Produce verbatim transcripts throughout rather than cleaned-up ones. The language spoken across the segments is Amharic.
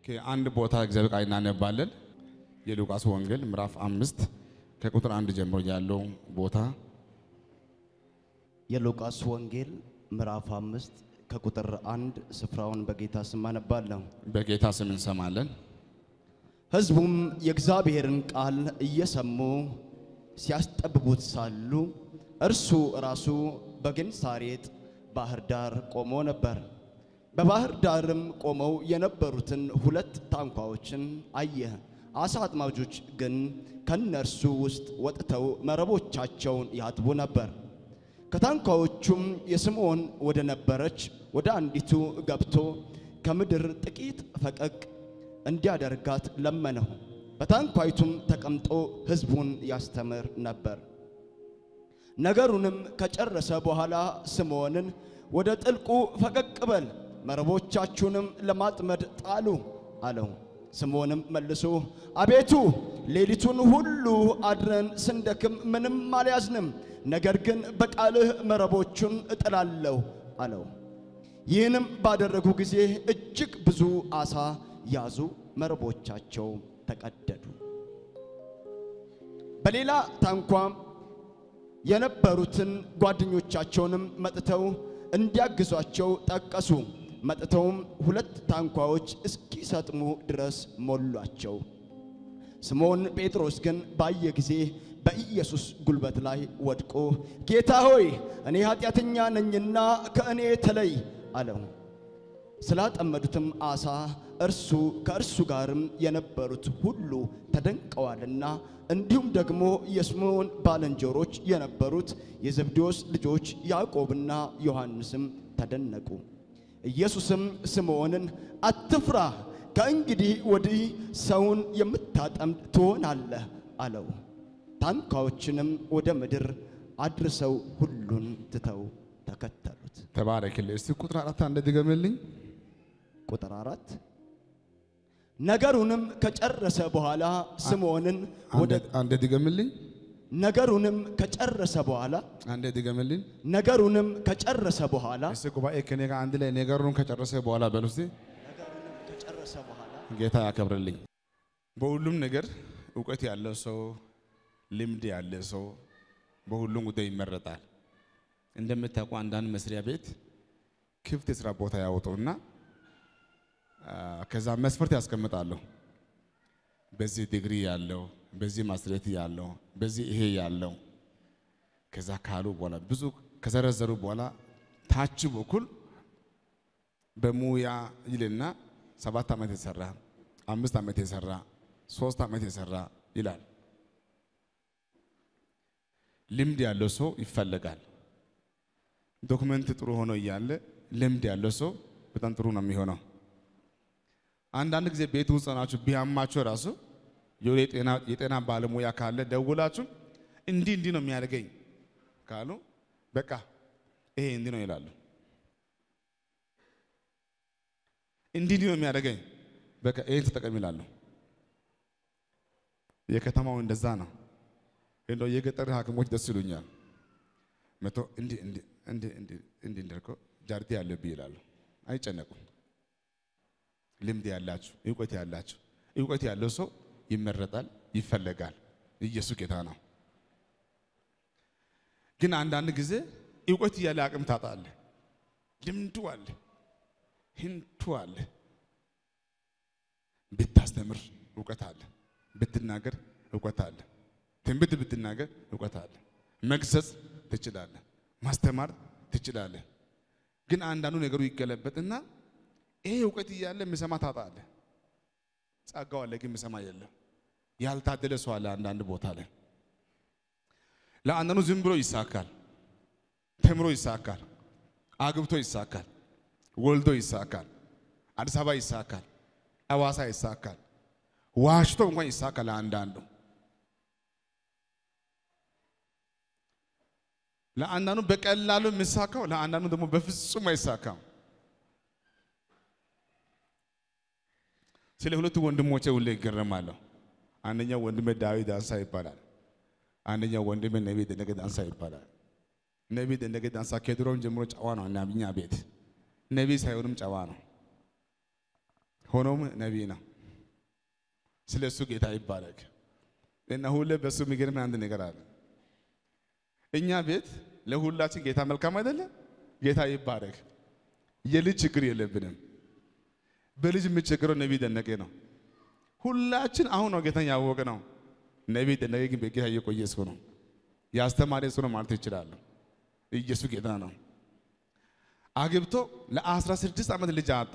ከአንድ ቦታ እግዚአብሔር ቃል እናነባለን የሉቃስ ወንጌል ምዕራፍ አምስት ከቁጥር አንድ ጀምሮ ያለው ቦታ የሉቃስ ወንጌል ምዕራፍ አምስት ከቁጥር አንድ ስፍራውን በጌታ ስም አነባለሁ። በጌታ ስም እንሰማለን። ሕዝቡም የእግዚአብሔርን ቃል እየሰሙ ሲያስጠብቡት ሳሉ እርሱ ራሱ በጌንሳሬጥ ባህር ዳር ቆሞ ነበር። በባህር ዳርም ቆመው የነበሩትን ሁለት ታንኳዎችን አየ። አሳ አጥማጆች ግን ከነርሱ ውስጥ ወጥተው መረቦቻቸውን ያጥቡ ነበር። ከታንኳዎቹም የስምዖን ወደ ነበረች ወደ አንዲቱ ገብቶ ከምድር ጥቂት ፈቀቅ እንዲያደርጋት ለመነው። በታንኳይቱም ተቀምጦ ሕዝቡን ያስተምር ነበር። ነገሩንም ከጨረሰ በኋላ ስምዖንን ወደ ጥልቁ ፈቀቅ በል፣ መረቦቻችሁንም ለማጥመድ ጣሉ አለው። ስምዖንም መልሶ አቤቱ ሌሊቱን ሁሉ አድረን ስንደክም ምንም አልያዝንም፣ ነገር ግን በቃልህ መረቦቹን እጥላለሁ አለው። ይህንም ባደረጉ ጊዜ እጅግ ብዙ አሳ ያዙ፣ መረቦቻቸው ተቀደዱ። በሌላ ታንኳ የነበሩትን ጓደኞቻቸውንም መጥተው እንዲያግዟቸው ጠቀሱ። መጥተውም ሁለት ታንኳዎች እስኪሰጥሙ ድረስ ሞሏቸው። ስምዖን ጴጥሮስ ግን ባየ ጊዜ በኢየሱስ ጉልበት ላይ ወድቆ ጌታ ሆይ እኔ ኃጢአተኛ ነኝና ከእኔ ተለይ አለው። ስላጠመዱትም አሳ እርሱ ከእርሱ ጋርም የነበሩት ሁሉ ተደንቀዋልና፣ እንዲሁም ደግሞ የስምዖን ባልንጀሮች የነበሩት የዘብዴዎስ ልጆች ያዕቆብና ዮሐንስም ተደነቁ። ኢየሱስም ስምዖንን አትፍራ፣ ከእንግዲህ ወዲህ ሰውን የምታጠምድ ትሆናለህ አለው። ታንኳዎችንም ወደ ምድር አድርሰው ሁሉን ትተው ተከተሉት። ተባረክልኝ። እስቲ ቁጥር አራት አንድ ድገምልኝ። ቁጥር አራት ነገሩንም ከጨረሰ በኋላ ስምዖንን ወደ አንድ ድገምልኝ። ነገሩንም ከጨረሰ በኋላ አንድ ድገምልኝ። ነገሩንም ከጨረሰ በኋላ እሺ፣ ጉባኤ ከኔ ጋር አንድ ላይ ነገሩን ከጨረሰ በኋላ በሉ እስቲ። ነገሩንም ከጨረሰ በኋላ ጌታ ያከብርልኝ። በሁሉም ነገር ዕውቀት ያለው ሰው፣ ልምድ ያለ ሰው በሁሉም ጉዳይ ይመረጣል። እንደምታውቁ አንዳንድ መስሪያ ቤት ክፍት የሥራ ቦታ ያወጡና ከዛ መስፈርት ያስቀምጣሉ። በዚህ ዲግሪ ያለው፣ በዚህ ማስትሬት ያለው፣ በዚህ ይሄ ያለው ከዛ ካሉ በኋላ ብዙ ከዘረዘሩ በኋላ ታች በኩል በሙያ ይልና ሰባት ዓመት የሰራ፣ አምስት ዓመት የሰራ፣ ሶስት ዓመት የሰራ ይላል። ልምድ ያለው ሰው ይፈልጋል። ዶክመንት ጥሩ ሆኖ እያለ ልምድ ያለው ሰው በጣም ጥሩ ነው የሚሆነው። አንዳንድ ጊዜ ቤት ውስጥ ናችሁ ቢያማችሁ ራሱ የጤና የጤና ባለሙያ ካለ ደውላችሁ እንዲህ እንዲህ ነው የሚያደርገኝ ካሉ በቃ ይሄ እንዲህ ነው ይላሉ። እንዲህ እንዲህ ነው የሚያደርገኝ በቃ ይሄን ተጠቀም ይላሉ። የከተማው እንደዛ ነው። እንደው የገጠር ሐኪሞች ደስ ይሉኛል። መቶ እንዲህ እንዲህ እንዲህ እንዲህ እንዲህ እንደርኮ ጃርቲ ያለብኝ ይላሉ። አይጨነቁም። ልምድ ያላችሁ፣ ዕውቀት ያላችሁ፣ ዕውቀት ያለው ሰው ይመረጣል፣ ይፈልጋል። ኢየሱስ ጌታ ነው። ግን አንዳንድ ጊዜ ዕውቀት ያለ አቅም ታጣለ። ልምዱ አለ፣ ህንቱ አለ። ብታስተምር ዕውቀት አለ፣ ብትናገር ዕውቀት አለ፣ ትንቢት ብትናገር ዕውቀት አለ፣ መግሰጽ ትችላለህ፣ ማስተማር ትችላለህ። ግን አንዳንዱ ነገሩ ይገለበጥና ይሄ ዕውቀት እያለ የሚሰማ ታጣለ። ጸጋው አለ ግን የሚሰማ የለም። ያልታደለ ሰው አለ አንዳንድ ቦታ ላይ። ለአንዳንዱ ዝም ብሎ ይሳካል፣ ተምሮ ይሳካል፣ አግብቶ ይሳካል፣ ወልዶ ይሳካል፣ አዲስ አበባ ይሳካል፣ አዋሳ ይሳካል፣ ዋሽቶ እንኳን ይሳካል ለአንዳንዱ። ለአንዳንዱ በቀላሉ የሚሳካው፣ ለአንዳንዱ ደግሞ በፍጹም አይሳካም። ስለ ሁለቱ ወንድሞቼ ሁሌ ይገረማለሁ። አንደኛው ወንድሜ ዳዊት ዳንሳ ይባላል። አንደኛው ወንድሜ ነብይ ደነገ ዳንሳ ይባላል። ነብይ ደነገ ዳንሳ ከድሮም ጀምሮ ጨዋ ነው እና እኛ ቤት ነብይ ሳይሆንም ጨዋ ነው። ሆኖም ነቢይ ነው ስለሱ ጌታ ይባረክ እና ሁሌ በሱ የሚገርም አንድ ነገር አለ እኛ ቤት ለሁላችን ጌታ መልካም አይደለ ጌታ ይባረክ የልጅ ችግር የለብንም በልጅ የምትቸገረው ነቢይ ደነቀ ነው ሁላችን አሁን ነው ጌታን ያወቀ ነው ነቢይ ደነቀ ግን በጌታ የቆየ ሰው ነው ያስተማረ ሰው ነው ማለት ይችላል ኢየሱስ ጌታ ነው አግብቶ ለ16 ዓመት ልጅ አጣ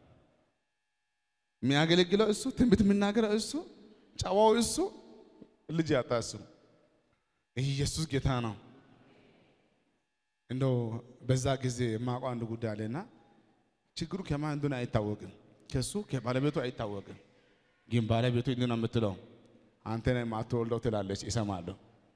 የሚያገለግለው እሱ ትንቢት የሚናገረው እሱ ጫዋው እሱ ልጅ ያጣ እሱ ኢየሱስ ጌታ ነው እንደው በዛ ጊዜ ማቋ አንድ ጉዳይ አለና ችግሩ ከማን እንደሆነ አይታወቅም ከሱ ከባለቤቱ አይታወቅም ግን ባለቤቱ እንደሆነ የምትለው አንተ ነህ ማትወልደው ትላለች ይሰማለሁ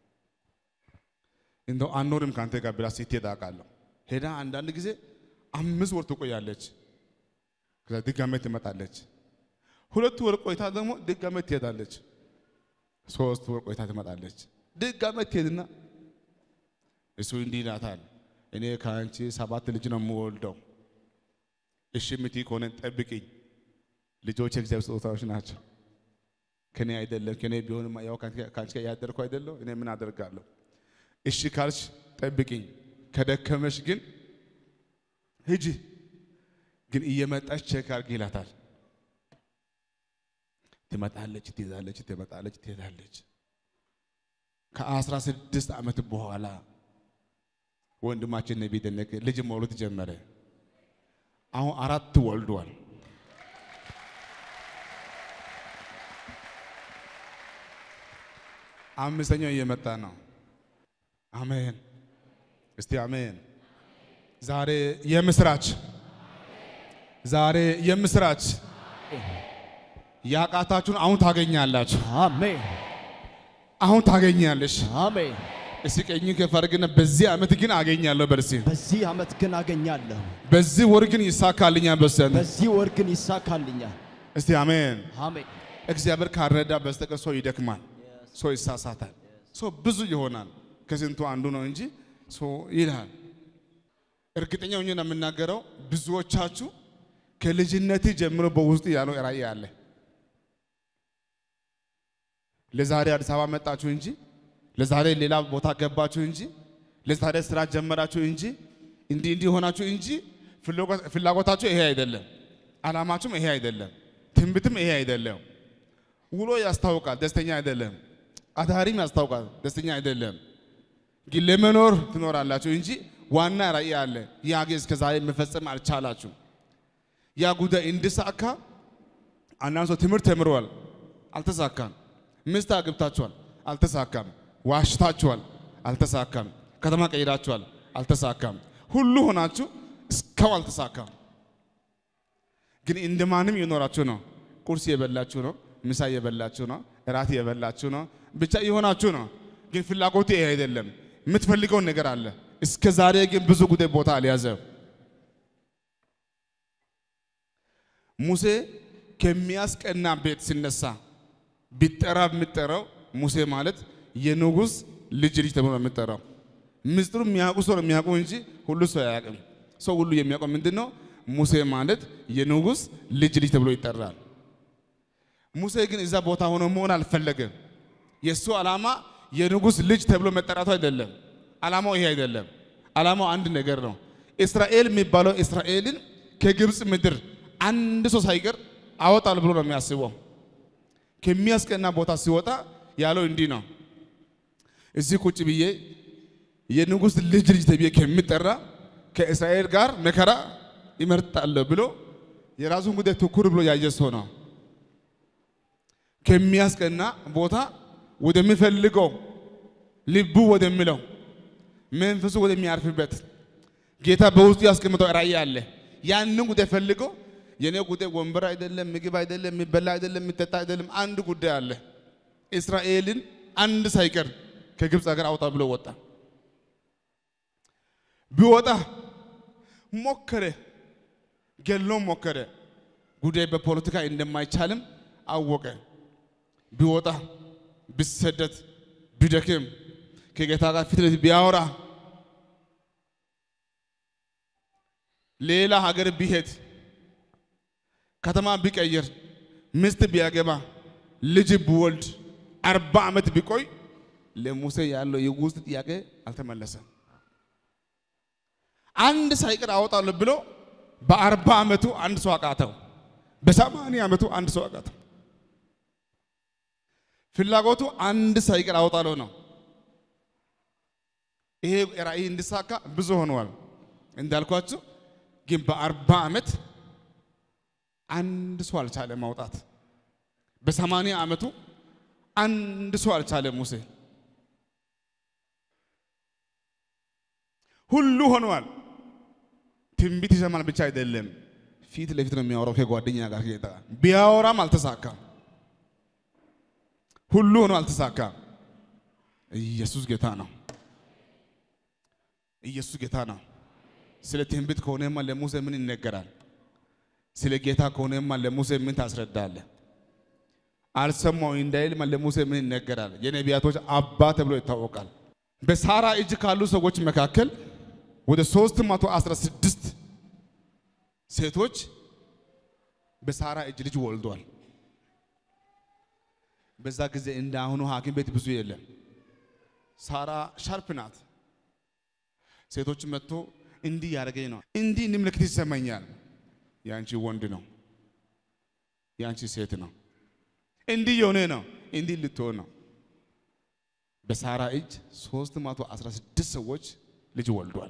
እንደው አንኖርም ካንተ ጋር ብላ ስትሄድ አውቃለሁ ሄዳ አንዳንድ ጊዜ አምስት ወር ትቆያለች ከዛ ድጋሜ ትመጣለች ሁለት ወር ቆይታ ደግሞ ድጋሜ ትሄዳለች ሶስት ወር ቆይታ ትመጣለች ድጋሜ ትሄድና እሱ እንዲህ ይላታል እኔ ካንቺ ሰባት ልጅ ነው የምወልደው እሺ ምትይ ከሆነ ጠብቂኝ ልጆች የእግዚአብሔር ስጦታዎች ናቸው ከኔ አይደለም ከኔ ቢሆንም ያው ካንቺ ጋር ያደርኩ አይደለም እኔ ምን አደርጋለሁ እሺ ካልሽ ጠብቂኝ ከደከመሽ ግን ሂጂ ግን እየመጣች ቼክ አድርጊ ይላታል ትመጣለች ትይዛለች ትመጣለች ትሄዳለች ከ16 ዓመት በኋላ ወንድማችን ነቢይ ደነቀ ልጅ መውለድ ጀመረ አሁን አራት ወልዷል አምስተኛው እየመጣ ነው አሜን እስቲ አሜን ዛሬ የምስራች ዛሬ የምስራች ያቃታችሁን አሁን ታገኛላችሁ አሜን አሁን ታገኛለሽ አሜን እስቲ ቀኝ ከፈርግና በዚህ አመት ግን አገኛለሁ በርሲ በዚህ አመት ግን አገኛለሁ በዚህ ወር ግን ይሳካልኛል በሰን በዚህ ወር ግን ይሳካልኛል እስቲ አሜን አሜን እግዚአብሔር ካረዳ በስተቀር ሰው ይደክማል ሰው ይሳሳታል ሰው ብዙ ይሆናል ከስንቱ አንዱ ነው እንጂ ሰው ይላል እርግጠኛ ሆኜ ነው የምናገረው ብዙዎቻችሁ ከልጅነት ጀምሮ በውስጥ ያለው ራእይ አለ ለዛሬ አዲስ አበባ መጣችሁ እንጂ ለዛሬ ሌላ ቦታ ገባችሁ እንጂ ለዛሬ ስራ ጀመራችሁ እንጂ እንዲ እንዲ ሆናችሁ እንጂ ፍላጎታችሁ ይሄ አይደለም አላማችሁም ይሄ አይደለም ትንቢትም ይሄ አይደለም ውሎ ያስታውቃል ደስተኛ አይደለም አዳሪም ያስታውቃል ደስተኛ አይደለም ግን ለመኖር ትኖራላችሁ እንጂ ዋና ራእይ አለ ያገዝ ከዛሬ መፈጸም አልቻላችሁ ያ ጉዳይ እንዲሳካ አናንሶ ትምህርት ተምሯል አልተሳካም ምስት አግብታችኋል አልተሳካም ዋሽታችኋል አልተሳካም ከተማ ቀይራችኋል አልተሳካም ሁሉ ሆናችሁ እስካው አልተሳካም ግን እንደማንም ይኖራችሁ ነው ቁርስ የበላችሁ ነው ምሳ የበላችሁ ነው እራት የበላችሁ ነው ብቻ ይሆናችሁ ነው ግን ፍላጎቱ ይሄ አይደለም የምትፈልገው ነገር አለ እስከ ዛሬ ግን ብዙ ጉዳይ ቦታ አልያዘም ሙሴ ከሚያስቀና ቤት ሲነሳ ቢጠራ የምትጠራው ሙሴ ማለት የንጉስ ልጅ ልጅ ተብሎ ነው የምትጠራው ምስጢሩ የሚያውቁ ሰው ነው የሚያውቁ እንጂ ሁሉ ሰው አያውቅም ሰው ሁሉ የሚያውቀው ምንድነው ሙሴ ማለት የንጉስ ልጅ ልጅ ተብሎ ይጠራል ሙሴ ግን እዛ ቦታ ሆኖ መሆን አልፈለገም የሱ ዓላማ የንጉስ ልጅ ተብሎ መጠራቱ አይደለም ዓላማው ይሄ አይደለም ዓላማው አንድ ነገር ነው እስራኤል የሚባለው እስራኤልን ከግብጽ ምድር አንድ ሰው ሳይቀር አወጣል ብሎ ነው የሚያስበው ከሚያስቀና ቦታ ሲወጣ ያለው እንዲህ ነው እዚህ ቁጭ ብዬ የንጉስ ልጅ ልጅ ተብዬ ከሚጠራ ከእስራኤል ጋር መከራ ይመርጣል ብሎ የራሱን ጉዳይ ትኩር ብሎ ያየ ሰው ነው ከሚያስቀና ቦታ ወደሚፈልገው ልቡ ወደሚለው መንፈሱ ወደሚያርፍበት ጌታ በውስጡ ያስቀምጠው ራእይ አለ ያንን ጉዳይ ፈልገው የኔ ጉዳይ ወንበር አይደለም ምግብ አይደለም የሚበላ አይደለም የሚጠጣ አይደለም አንድ ጉዳይ አለ እስራኤልን አንድ ሳይቀር ከግብጽ ሀገር አውጣ ብሎ ወጣ ቢወጣ ሞከረ ገሎም ሞከረ ጉዳይ በፖለቲካ እንደማይቻልም አወቀ ቢወጣ ቢሰደት ቢደክም ከጌታ ጋር ፊት ለፊት ቢያወራ ሌላ ሀገር ቢሄድ ከተማ ቢቀየር ሚስት ቢያገባ ልጅ ቢወልድ አርባ ዓመት ቢቆይ ለሙሴ ያለው የውስጥ ጥያቄ አልተመለሰም። አንድ ሳይቀር አወጣለሁ ብሎ በአርባ ዓመቱ አንድ ሰው አቃተው፣ በሰማንያ ዓመቱ አንድ ሰው አቃተው። ፍላጎቱ አንድ ሳይቀር አወጣለሁ ነው። ይሄ ራእይ እንዲሳካ ብዙ ሆኗል እንዳልኳችሁ፣ ግን በአርባ ዓመት አንድ ሰው አልቻለ ማውጣት። በሰማንያ ዓመቱ አንድ ሰው አልቻለ ሙሴ። ሁሉ ሆኗል። ትንቢት ይሰማል ብቻ አይደለም፣ ፊት ለፊት ነው የሚያወራው ከጓደኛ ጋር ጌታ ቢያወራም አልተሳካም። ሁሉ ሆኖ አልተሳካም። ኢየሱስ ጌታ ነው። ኢየሱስ ጌታ ነው። ስለ ትንቢት ከሆነማ ለሙሴ ምን ይነገራል? ስለ ጌታ ከሆነማ ለሙሴ ምን ታስረዳለህ? አልሰማው እንዳይልማ ለሙሴ ምን ይነገራል? የነቢያቶች አባት ተብሎ ይታወቃል። በሳራ እጅ ካሉ ሰዎች መካከል ወደ ሶስት መቶ አስራ ስድስት ሴቶች በሳራ እጅ ልጅ ወልደዋል። በዛ ጊዜ እንዳሁኑ ሐኪም ቤት ብዙ የለም። ሳራ ሻርፕ ናት። ሴቶች መጥቶ እንዲህ ያደርገኝ ነው እንዲህ ምልክት ይሰማኛል፣ ያንቺ ወንድ ነው፣ ያንቺ ሴት ነው፣ እንዲህ የሆነ ነው፣ እንዲህ ልትሆን ነው። በሳራ እጅ ሶስት መቶ አስራ ስድስት ሰዎች ልጅ ወልደዋል።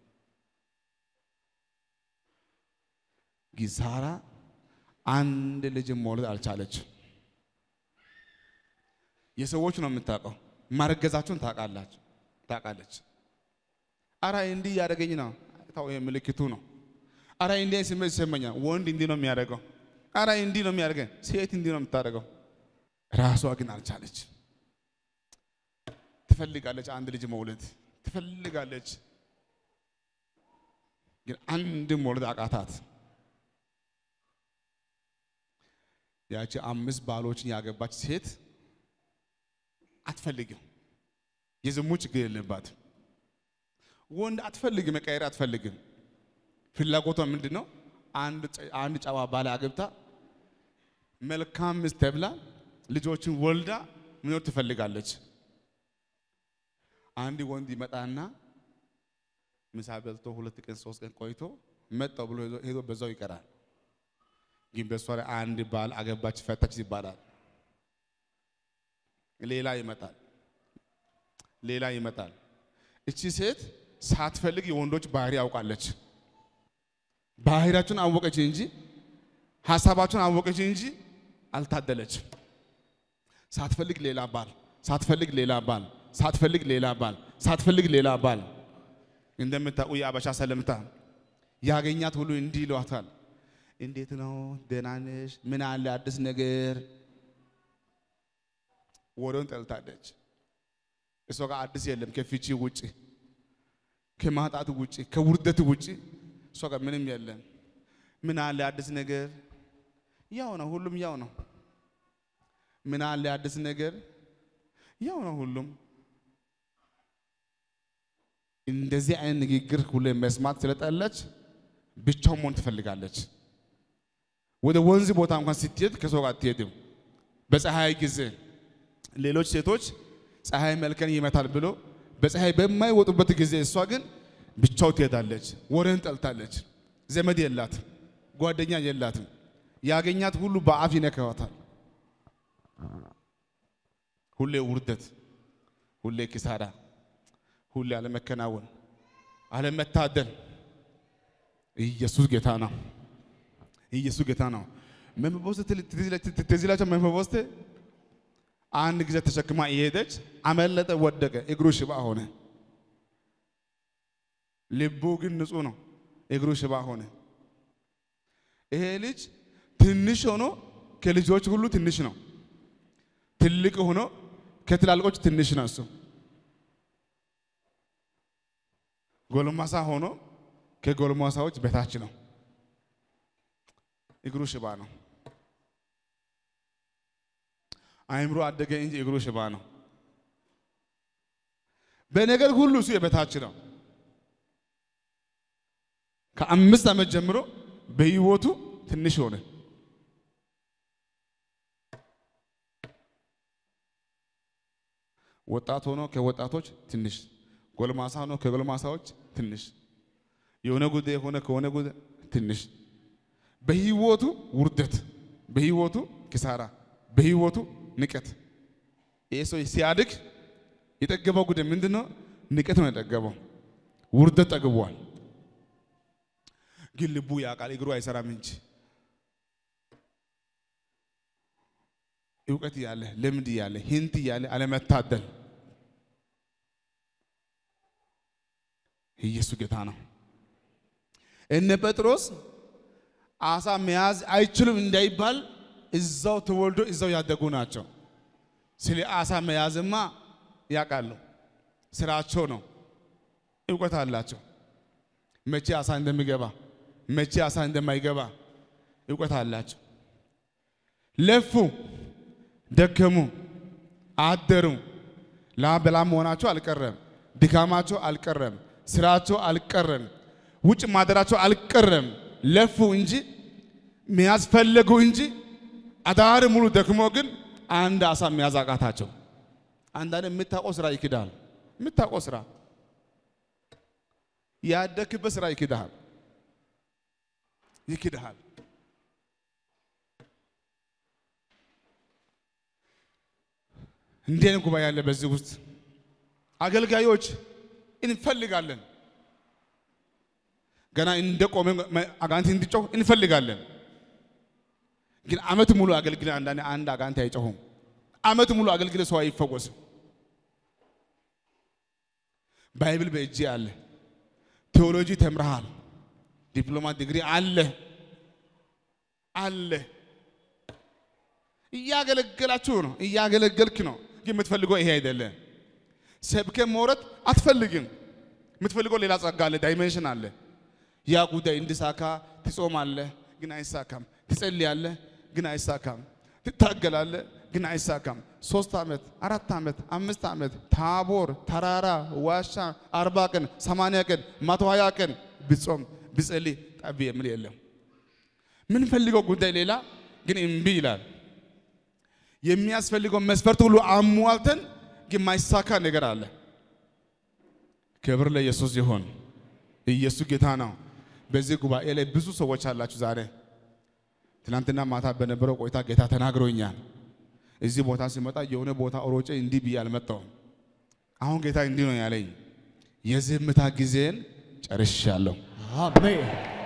ግን ሳራ አንድ ልጅ መውለድ አልቻለች። የሰዎች ነው የምታውቀው፣ ማረገዛቸውን ታውቃላችሁ ታውቃለች። አራ እንዲህ ያደርገኝ ነው ታው የምልክቱ ነው። አራ እንዲህ ስሜት ይሰማኛል፣ ወንድ እንዲህ ነው የሚያደርገው። አራ እንዲህ ነው የሚያደርገው፣ ሴት እንዲህ ነው የምታደርገው። ራሷ ግን አልቻለች። ትፈልጋለች፣ አንድ ልጅ መውለድ ትፈልጋለች፣ ግን አንድ መውለድ አቃታት። ያቺ አምስት ባሎችን ያገባች ሴት አትፈልግም፣ የዝሙት ችግር የለባትም። ወንድ አትፈልግም፣ መቀየር አትፈልግም። ፍላጎቷ ምንድነው? አንድ አንድ ጨዋ ባል አግብታ መልካም ሚስት ተብላ ልጆችን ወልዳ መኖር ትፈልጋለች። አንድ ወንድ ይመጣና ምሳ በልቶ ሁለት ቀን ሶስት ቀን ቆይቶ መጣው ብሎ ሄዶ በዛው ይቀራል። ግን በሷ ላይ አንድ ባል አገባች ፈታች ይባላል። ሌላ ይመጣል ሌላ ይመጣል። እቺ ሴት ሳትፈልግ የወንዶች ባህሪ ያውቃለች። ባህሪያቸውን አወቀች እንጂ ሐሳባቸውን አወቀች እንጂ አልታደለች። ሳትፈልግ ሌላ ባል ሳትፈልግ ሌላ ባል ሳትፈልግ ሌላ ባል ሳትፈልግ ሌላ ባል። እንደምታውቁ የአበሻ ሰለምታ ያገኛት ሁሉ እንዲህ ይሏታል፣ እንዴት ነው ደህና ነሽ? ምን አለ አዲስ ነገር? ወሬውን ጠልታለች። እሷ ጋር አዲስ የለም ከፍቺ ውጪ ከማጣት ውጪ ከውርደት ውጪ እሷ ጋር ምንም የለም። ምን አለ አዲስ ነገር? ያው ነው ሁሉም ያው ነው። ምን አለ አዲስ ነገር? ያው ነው ሁሉም። እንደዚህ አይነት ንግግር ሁሉ መስማት ስለጠለች ብቻው መሆን ትፈልጋለች። ወደ ወንዝ ቦታ እንኳን ስትሄድ ከሰው ጋር አትሄድም። በፀሐይ ጊዜ ሌሎች ሴቶች ፀሐይ መልከን ይመታል ብሎ በፀሐይ በማይወጡበት ጊዜ እሷ ግን ብቻው ትሄዳለች። ወሬን ጠልታለች። ዘመድ የላትም፣ ጓደኛ የላትም። ያገኛት ሁሉ በአፍ ይነካዋታል። ሁሌ ውርደት፣ ሁሌ ኪሳራ፣ ሁሌ አለመከናወን፣ አለመታደል። ኢየሱስ ጌታ ነው። ኢየሱስ ጌታ ነው። መንፈስት ትዝላቸው መንፈስት አንድ ጊዜ ተሸክማ እየሄደች አመለጠ፣ ወደቀ፣ እግሩ ሽባ ሆነ። ልቡ ግን ንጹህ ነው፣ እግሩ ሽባ ሆነ። ይሄ ልጅ ትንሽ ሆኖ ከልጆች ሁሉ ትንሽ ነው። ትልቅ ሆኖ ከትላልቆች ትንሽ ነው። እሱ ጎልማሳ ሆኖ ከጎልማሳዎች በታች ነው። እግሩ ሽባ ነው። አይምሮ አደገ እንጂ እግሩ ሽባ ነው። በነገር ሁሉ እሱ የበታች ነው። ከአምስት ዓመት ጀምሮ በህይወቱ ትንሽ ሆነ። ወጣት ሆኖ ከወጣቶች ትንሽ ጎልማሳ ሆኖ ከጎልማሳዎች ትንሽ የሆነ ጉዳይ ሆነ ከሆነ ጉዳይ ትንሽ በህይወቱ ውርደት በህይወቱ ኪሳራ በህይወቱ ንቀት ኢየሱስ ሲያድግ የጠገበው ጉዳይ ምንድነው ንቀት ነው የጠገበው ውርደት ጠግቧል ግን ልቡ ያቃል እግሩ አይሰራም እንጂ እውቀት ያለ ልምድ ያለ ሂንት ያለ አለመታደል ኢየሱስ ጌታ ነው እነ ጴጥሮስ አሳ መያዝ አይችሉም እንዳይባል እዛው ተወልዶ እዛው ያደጉ ናቸው ስለ አሳ መያዝማ ያቃሉ ስራቸው ነው እውቀት አላቸው መቼ አሳ እንደሚገባ መቼ አሳ እንደማይገባ እውቀት አላቸው ለፉ ደከሙ አደሩ ላበላም ሆናቸው አልቀረም ድካማቸው አልቀረም ስራቸው አልቀረም ውጭ ማደራቸው አልቀረም ለፉ እንጂ የሚያስፈልጉ እንጂ አዳር ሙሉ ደክሞ ግን አንድ አሳ የሚያዛቃታቸው አንዳንድ የምታውቀው ስራ ይክዳል የምታውቀው ስራ ያደክበት ስራ ይክዳል ይክዳል እንዴት ነው ጉባኤ ያለ በዚህ ውስጥ አገልጋዮች እንፈልጋለን ገና እንደቆመ አጋንንት እንዲጮህ እንፈልጋለን ግን አመት ሙሉ አገልግለ አንዳንድ አንድ አጋንንት አይጮህም አመት ሙሉ አገልግለ ሰው አይፈወስም ባይብል በእጅ አለ ቴዎሎጂ ተምረሃል ዲፕሎማ ዲግሪ አለ አለ እያገለገላችሁ ነው እያገለገልክ ነው ግን የምትፈልገው ይሄ አይደለም ሰብከ ሞረት አትፈልግም የምትፈልገው ሌላ ጸጋ አለ ዳይሜንሽን አለ ያ ጉዳይ እንዲሳካ ትጾማለህ ግን አይሳካም ትጸልያለህ ግን አይሳካም ትታገላለህ ግን አይሳካም ሶስት አመት አራት አመት አምስት አመት ታቦር ተራራ ዋሻ አርባ ቀን ሰማንያ ቀን መቶ ሃያ ቀን ብጾም ብጸልይ ጠብ የሚል የለም ምን ፈልገው ጉዳይ ሌላ ግን እምቢ ይላል የሚያስፈልገው መስፈርት ሁሉ አሟልተን ግን ማይሳካ ነገር አለ ክብር ለኢየሱስ ይሁን ኢየሱስ ጌታ ነው በዚህ ጉባኤ ላይ ብዙ ሰዎች አላችሁ ዛሬ ትናንትና ማታ በነበረው ቆይታ ጌታ ተናግሮኛል እዚህ ቦታ ሲመጣ የሆነ ቦታ ኦሮጬ እንዲህ ብዬ አልመጣሁም አሁን ጌታ እንዲህ ነው ያለኝ የዝምታ ጊዜን ጨርሻለሁ አሜን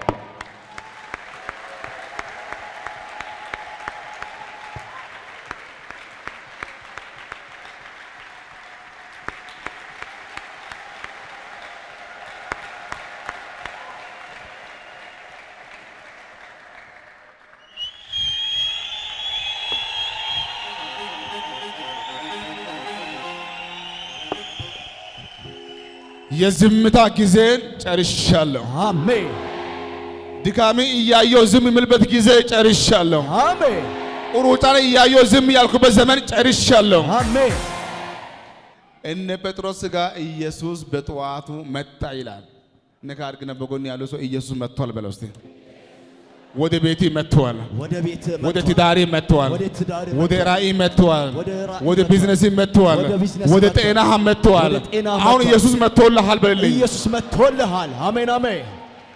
የዝምታ ጊዜን ጨርሻለሁ አሜን ድካሜ እያየው ዝም የምልበት ጊዜ ጨርሻለሁ አሜን ሩጫ ላይ እያየው ዝም ያልኩበት ዘመን ጨርሻለሁ አሜን እነ ጴጥሮስ ጋር ኢየሱስ በጠዋቱ መጣ ይላል ነካር ግን በጎን ያለው ሰው ኢየሱስ መጥቷል በለው እስቲ ወደ ቤቴ መጥቷል ወደ ቤት ወደ ትዳሬ መጥቷል ወደ ትዳሬ ወደ ራእይ መጥቷል ወደ ወደ ቢዝነስ መጥቷል ወደ ጤናህ መጥቷል አሁን ኢየሱስ መጥቶልሃል በልልኝ ኢየሱስ መጥቶልሃል አሜን አሜን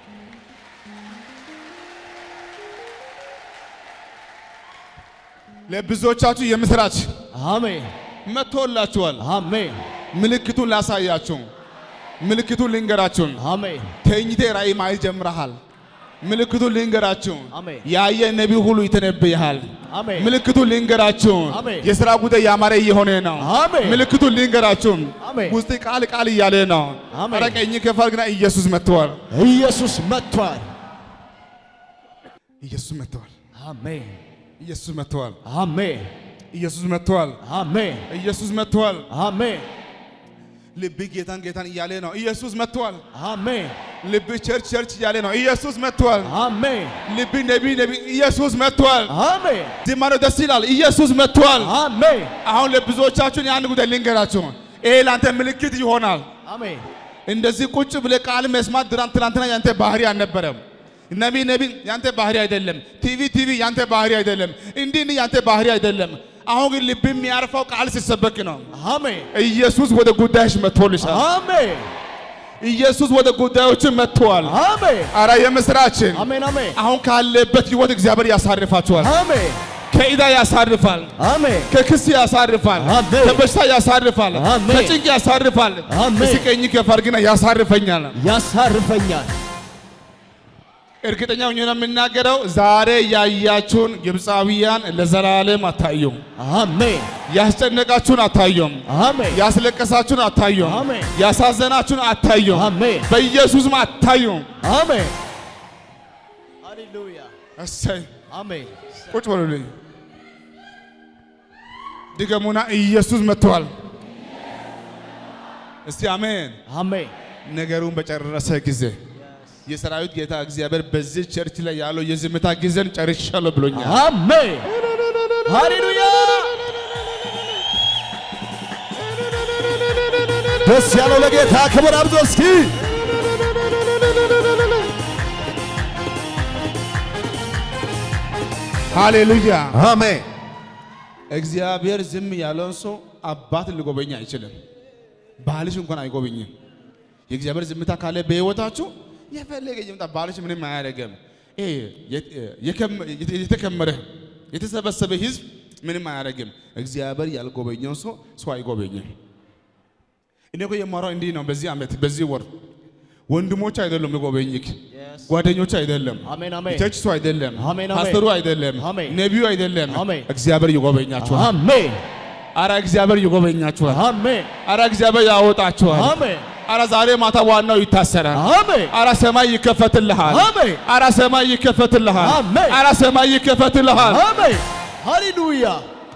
ለብዙዎቻችሁ የምስራች አሜን መጥቶላችኋል አሜን ምልክቱን ላሳያችሁ ምልክቱን ልንገራችሁ አሜን ተኝቴ ራእይ ማየት ጀምረሃል ምልክቱን ልንገራችሁ አሜን ያየ ነብይ ሁሉ ይተነብያል አሜን ምልክቱን ልንገራችሁ የሥራ ጉዳይ ያማረ ይሆነ ነው አሜን ምልክቱን ልንገራችሁ አሜን ውስጥ ቃል ቃል ይያለ ነው አረቀኝ ከፋል ግን ኢየሱስ መጥቷል ኢየሱስ መጥቷል ኢየሱስ መጥቷል አሜን ኢየሱስ መጥቷል አሜን ኢየሱስ መጥቷል አሜን ኢየሱስ መጥቷል አሜን ልብ ጌታን ጌታን ይያለ ነው ኢየሱስ መጥቷል አሜን ልብ ቸርች ቸርች ይያለ ነው ኢየሱስ መጥቷል አሜን ልብ ነብይ ነብይ ኢየሱስ መጥቷል አሜን ዝማሬ ደስ ይላል ኢየሱስ መጥቷል አሜን አሁን ለብዙዎቻችሁ ያን ጉዳይ ልንገራችሁ ይሄ ላንተ ምልክት ይሆናል አሜን እንደዚህ ቁጭ ብለህ ቃል መስማት ድራን ትላንትና ያንተ ባህሪ አልነበረም ነብይ ነብይ ያንተ ባህሪ አይደለም ቲቪ ቲቪ ያንተ ባህሪ አይደለም እንዲህ ያንተ ባህሪ አይደለም አሁን ግን ልብ የሚያርፈው ቃል ሲሰበክ ነው አሜን ኢየሱስ ወደ ጉዳይሽ መጥቶልሻል አሜን ኢየሱስ ወደ ጉዳዮች መጥቷል አሜን አራ የምስራችን አሜን አሜን አሁን ካለበት ህይወት እግዚአብሔር ያሳርፋችኋል አሜን ከኢዳ ያሳርፋል አሜን ከክስ ያሳርፋል ከበሽታ ያሳርፋል ከጭንቅ ያሳርፋል እስከኝ ከፈርግና ያሳርፈኛል ያሳርፈኛል እርግጠኛው ነው የምናገረው ዛሬ ያያችሁን ግብጻዊያን ለዘላለም አታዩም አሜን ያስጨነቃችሁን አታዩም አሜን ያስለቀሳችሁን አታዩም አሜን ያሳዘናችሁን አታዩም አሜን በኢየሱስም አታዩም አሜን ሃሌሉያ እሰይ አሜን ቁጭ በሉልኝ ድገሙና ኢየሱስ መጥቷል እስቲ አሜን አሜን ነገሩን በጨረሰ ጊዜ የሰራዊት ጌታ እግዚአብሔር በዚህ ቸርች ላይ ያለው የዝምታ ጊዜን ጨርሻለሁ ብሎኛል አሜን ሃሌሉያ ደስ ያለው ለጌታ ክብር አብዙ እስኪ ሃሌሉያ አሜን እግዚአብሔር ዝም ያለውን ሰው አባት ሊጎበኝ አይችልም ባልሽ እንኳን አይጎበኝም የእግዚአብሔር ዝምታ ካለ በህይወታችሁ የፈለገ ይምጣ ባልሽ ምንም አያደርግም እህ የተከመረ የተሰበሰበ ህዝብ ምንም አያደርግም እግዚአብሔር ያልጎበኘው ሰው ሰው አይጎበኝም እኔ እኮ የማራው እንዲህ ነው በዚህ አመት በዚህ ወር ወንድሞች አይደለም ልጎበኝክ ጓደኞች አይደለም አሜን አሜን ቸርች ሰው አይደለም አሜን ፓስተሩ አይደለም አሜን ነቢዩ አይደለም አሜን እግዚአብሔር ይጎበኛችኋል አሜን አራ እግዚአብሔር ይጎበኛችኋል አሜን አራ እግዚአብሔር ያወጣችኋል አሜን አራ ዛሬ ማታ ዋናው ይታሰራል አሜን አራ ሰማይ ይከፈትልሃል አሜን አራ ሰማይ ይከፈትልሃል አሜን አራ ሰማይ ይከፈትልሃል አሜን ሃሌሉያ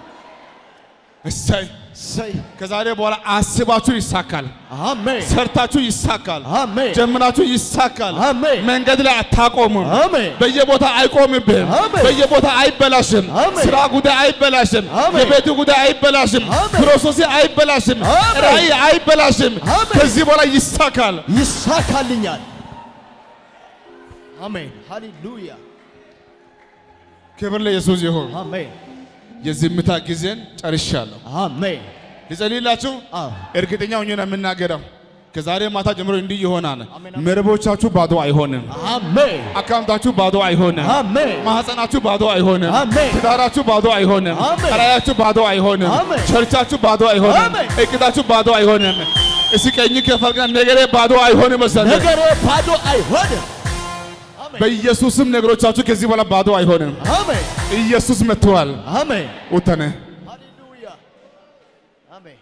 እሰይ ሰይ ከዛሬ በኋላ አስባችሁ ይሳካል አሜን ሰርታችሁ ይሳካል አሜን ጀምራችሁ ይሳካል አሜን መንገድ ላይ አታቆሙም አሜን በየቦታ አይቆምብህም በየቦታ አይበላሽም ስራ ጉዳይ አይበላሽም የቤት ጉዳይ አይበላሽም ፕሮሰስ አይበላሽም ራይ አይበላሽም ከዚህ በኋላ ይሳካል ይሳካልኛል አሜን ሃሌሉያ ክብር ለኢየሱስ ይሁን አሜን የዝምታ ጊዜን ጨርሻለሁ አሜን ልጸልይላችሁ እርግጠኛ ሆኜ ነው የምናገረው ከዛሬ ማታ ጀምሮ እንዲህ ይሆናል መርቦቻችሁ ባዶ አይሆንም አሜን አካውንታችሁ ባዶ አይሆንም አሜን ማህፀናችሁ ባዶ አይሆንም አሜን ትዳራችሁ ባዶ አይሆንም ራያችሁ ባዶ አይሆንም ቸርቻችሁ ባዶ አይሆንም እቅዳችሁ ባዶ አይሆንም እስቀኝ ከፈልጋ ነገሬ ባዶ አይሆንም መሰለ ነገሬ ባዶ አይሆንም በኢየሱስም ነገሮቻችሁ ከዚህ በኋላ ባዶ አይሆንም አሜን ኢየሱስ መጥቷል አሜን ወተነ ሃሌሉያ አሜን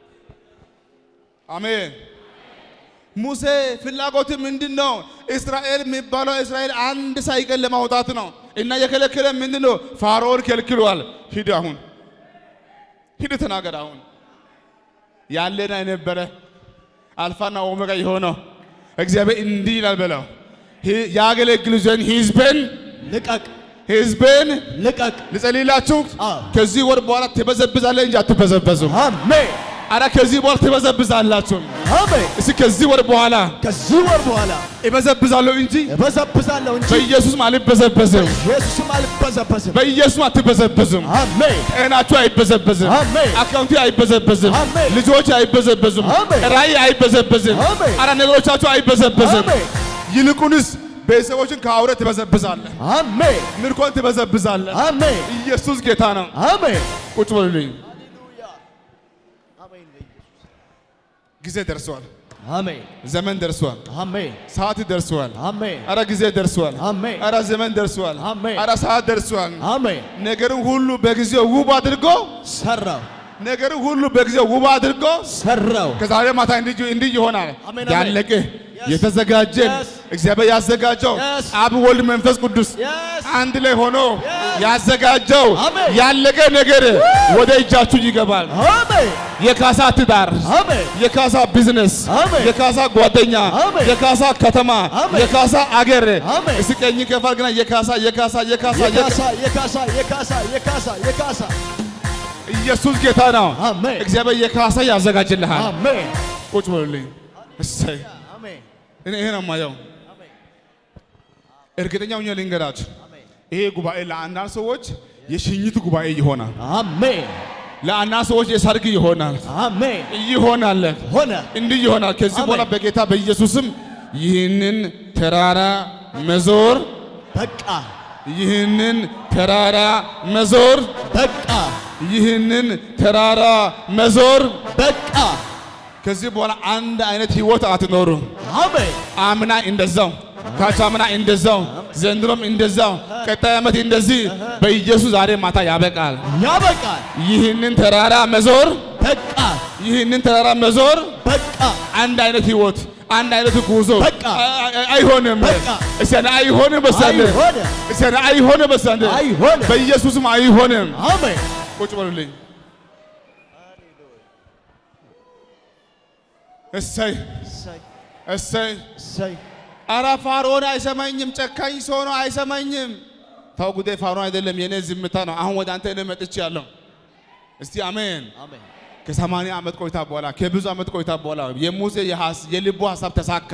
አሜን ሙሴ ፍላጎት ምንድነው እስራኤል የሚባለው እስራኤል አንድ ሳይቀር ለማውጣት ነው እና የከለከለ ምንድነው ፋርዖን ከልክሏል ሂድ አሁን ሂድ ተናገር አሁን ያለና የነበረ አልፋና ኦሜጋ የሆነው እግዚአብሔር እንዲህ ይላል በለው ያገለግሉ ዘንድ ህዝብን ልቀቅ ህዝብን ልቀቅ ልጸልይላችሁ ከዚህ ወር በኋላ ትበዘብዛለህ እንጂ አትበዘበዙም አሜን አራ ከዚህ በኋላ ትበዘብዛላችሁ አሜን እስኪ ከዚህ ወር በኋላ ከዚህ ወር በኋላ እበዘብዛለሁ እንጂ እበዘብዛለሁ እንጂ በኢየሱስ አልበዘበዝም በኢየሱስ አልበዘበዝም በኢየሱስ አትበዘበዝም አሜን ጤናችሁ አይበዘበዝም አሜን አካውንቱ አይበዘበዝም አሜን ልጆች አይበዘበዝም ራእይ አይበዘበዝም አራ ነገሮቻችሁ አይበዘበዝም ይልቁንስ በሰዎችን ከአውሬ ትበዘብዛለህ አሜን ምርኮን ትበዘብዛለህ አሜን ኢየሱስ ጌታ ነው አሜን ቁጭ በሉልኝ ሃሌሉያ አሜን ጊዜ ደርሷል አሜን ዘመን ደርሷል አሜን ሰዓት ደርሷል አሜን አራ ጊዜ ደርሷል አሜን አራ ዘመን ደርሷል አሜን አራ ሰዓት ደርሷል አሜን ነገርን ሁሉ በጊዜው ውብ አድርጎ ሰራው ነገርን ሁሉ በጊዜው ውብ አድርጎ ሰራው ከዛሬ ማታ እንዲህ እንዲህ ይሆናል ያለቀ የተዘጋጀ Yes. እግዚአብሔር ያዘጋጀው Yes. አብ ወልድ መንፈስ ቅዱስ Yes. አንድ ላይ ሆኖ Yes. ያዘጋጀው Amen. ያለቀ ነገር ወደ እጃችሁ ይገባል። አሜን የካሳ ትዳር፣ አሜን የካሳ ቢዝነስ፣ Amen. የካሳ ጓደኛ፣ Amen. የካሳ ከተማ፣ Amen. የካሳ አገር Amen. እስከኝ ከፋርግና የካሳ የካሳ የካሳ የካሳ የካሳ የካሳ የካሳ የካሳ ኢየሱስ ጌታ ነው። አሜን እግዚአብሔር የካሳ ያዘጋጅልሃል። አሜን ቁጭ በሉልኝ። እሰይ አሜን እኔ ይሄ ነው የማየው። እርግጠኛ ሆኜ ልንገራችሁ፣ ይሄ ጉባኤ ለአንዳንድ ሰዎች የሽኝቱ ጉባኤ ይሆናል አሜን ለአናሶች የሰርግ ይሆናል አሜን ይሆናል ሆነ እንዲህ ይሆናል ከዚህ በኋላ በጌታ በኢየሱስም ይህንን ተራራ መዞር በቃ ይህንን ተራራ መዞር በቃ ይህንን ተራራ መዞር በቃ ከዚህ በኋላ አንድ አይነት ህይወት አትኖሩ አሜን አምና እንደዛው ካቻምና እንደዛው ዘንድሮም እንደዛው ቀጣይ ዓመት እንደዚህ በኢየሱስ ዛሬ ማታ ያበቃል ያበቃል ይህንን ተራራ መዞር በቃ ይህንን ተራራ መዞር በቃ አንድ አይነት ህይወት አንድ አይነት ጉዞ በቃ አይሆንም እሰና አይሆንም በሰንደ እሰና አይሆንም በሰንደ አይሆንም በኢየሱስም አይሆንም አሜን ቁጭ በሉልኝ እሰይ እሰይ እሰይ እሰይ አራ ፋሮን አይሰማኝም ጨካኝ ሰው ነው አይሰማኝም ታው ጉዴ ፋሮን አይደለም የኔ ዝምታ ነው አሁን ወደ አንተ እኔ መጥቻለሁ እስቲ አሜን አሜን ከሰማንያ ዓመት ቆይታ በኋላ ከብዙ ዓመት ቆይታ በኋላ የሙሴ የሐስ የልቡ ሐሳብ ተሳካ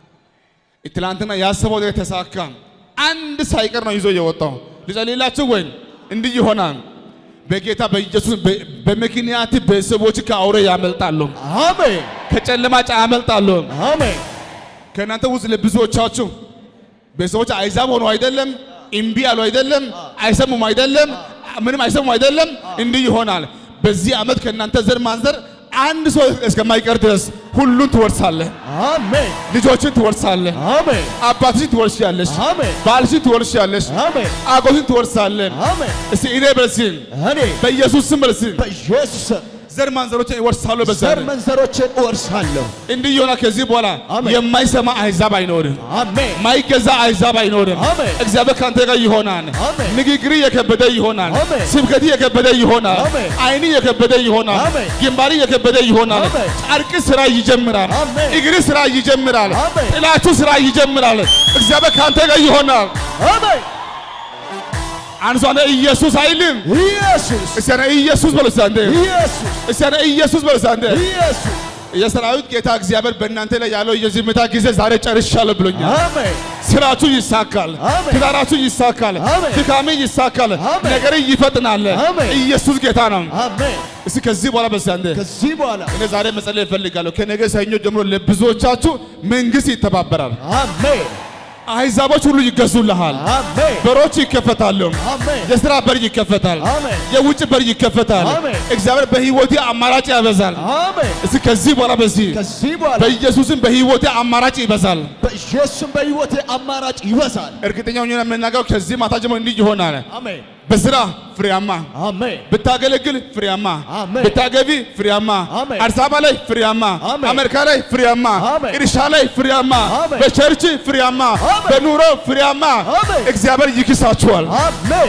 ትላንትና ያሰበው ነገር ተሳካ አንድ ሳይቀር ነው ይዞ የወጣው ልጸልይላችሁ ወይ እንዲህ ይሆናል በጌታ በኢየሱስ በመኪናት በሰዎች ከአውሬ ያመልጣሉ አሜን ከጨለማ ጫ ያመልጣሉ አሜን ከናንተ ውስጥ ለብዙዎቻችሁ በሰዎች አይዛብ ሆኖ አይደለም እምቢ አሉ አይደለም አይሰሙም አይደለም ምንም አይሰሙም አይደለም እንዲህ ይሆናል በዚህ ዓመት ከናንተ ዘር ማንዘር አንድ ሰው እስከማይቀር ድረስ ሁሉን ትወርሳለህ አሜን ልጆችን ትወርሳለህ አሜን አባትሽን ትወርሻለሽ አሜን ባልሽን ትወርሻለሽ አሜን አጎትን ትወርሳለህ አሜን እስቲ እኔ በልሲን እኔ በኢየሱስ ስም በልሲን በኢየሱስ ዘር ማንዘሮችን ይወርሳሉ በዘር ዘር ማንዘሮችን እወርሳለሁ እንዲህ ይሆናል ከዚህ በኋላ የማይሰማ አሕዛብ አይኖርም አሜን ማይገዛ አሕዛብ አይኖርም አሜን እግዚአብሔር ካንተ ጋር ይሆናል አሜን ንግግር የከበደ ይሆናል አሜን ስብከት የከበደ ይሆናል አሜን አይን የከበደ ይሆናል አሜን ግንባር የከበደ ይሆናል አሜን ጫርቅ ስራ ይጀምራል አሜን እግር ስራ ይጀምራል አሜን ጥላችሁ ስራ ይጀምራል እግዚአብሔር ካንተ ጋር ይሆናል አሜን አንሷነ ኢየሱስ አይልም ኢየሱስ እሰና ኢየሱስ በለሳንደ ኢየሱስ እሰና ኢየሱስ በለሳንደ ኢየሱስ የሰራዊት ጌታ እግዚአብሔር በእናንተ ላይ ያለው የዝምታ ጊዜ ዛሬ ጨርሻለሁ ብሎኛል አሜን ስራችሁ ይሳካል ትዳራችሁ ይሳካል ድካሜ ይሳካል ነገር ይፈጥናል ኢየሱስ ጌታ ነው አሜን እስኪ ከዚህ በኋላ በሳንደ ከዚህ በኋላ እኔ ዛሬ መጸለይ እፈልጋለሁ ከነገ ሰኞ ጀምሮ ለብዙዎቻችሁ መንግስት ይተባበራል አሜን አሕዛቦች ሁሉ ይገዙልሃል አሜን በሮች ይከፈታሉ አሜን የሥራ በር ይከፈታል አሜን የውጭ በር ይከፈታል አሜን እግዚአብሔር በህይወቴ አማራጭ ያበዛል አሜን እስኪ ከዚህ በኋላ በዚህ ከዚህ በኋላ በኢየሱስም በህይወቴ አማራጭ ይበዛል በኢየሱስም በህይወቴ አማራጭ ይበዛል እርግጠኛ ሆኜ የምናገረው ከዚህ ማታ ጀምሮ እንዲህ ይሆናል አሜን በስራ ፍሬያማ አሜን ብታገለግል ፍሬያማ አሜን ብታገቢ ፍሬያማ አሜን አዲስ አበባ ላይ ፍሬያማ አሜን አሜሪካ ላይ ፍሬያማ አሜን እርሻ ላይ ፍሬያማ አሜን በቸርች ፍሬያማ አሜን በኑሮ ፍሬያማ አሜን እግዚአብሔር ይክሳችኋል አሜን